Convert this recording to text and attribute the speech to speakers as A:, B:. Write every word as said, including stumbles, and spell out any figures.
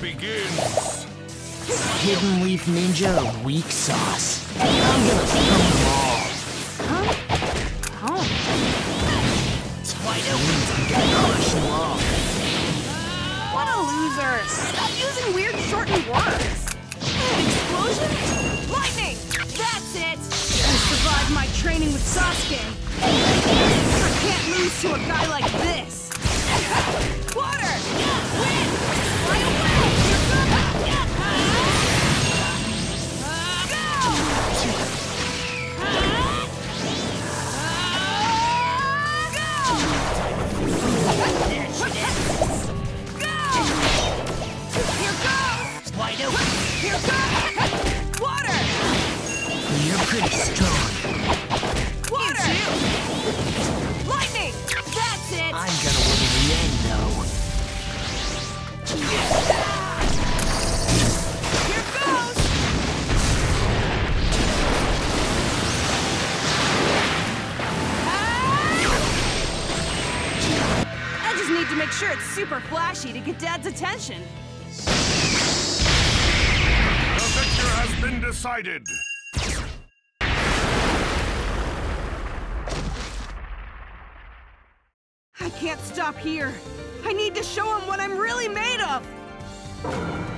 A: begins.
B: Hidden Leaf Ninja or Weak Sauce. I'm gonna kill them all.
C: Huh? Oh.
B: That means I'm gonna crush them all.
C: What a loser! Stop using weird shortened words! Explosion? Lightning! That's it! I survived my training with Sasuke! I can't lose to a guy like this! Water! Wind! Fly away! You're good!
B: Wide open.
C: Here goes! Water!
B: You're pretty strong.
C: Water! Lightning! That's it!
B: I'm gonna win in the end, though.
C: Here goes! I just need to make sure it's super flashy to get Dad's attention.
A: The victor has been decided.
C: I can't stop here. I need to show him what I'm really made of.